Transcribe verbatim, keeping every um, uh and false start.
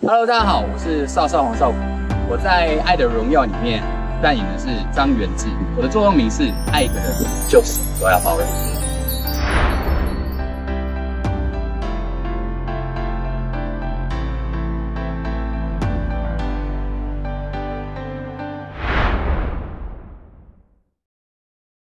Hello， 大家好，我是少少黄少谷。我在《爱的荣耀》里面扮演的是张元志，我的座右铭是爱一个人就是都要包容。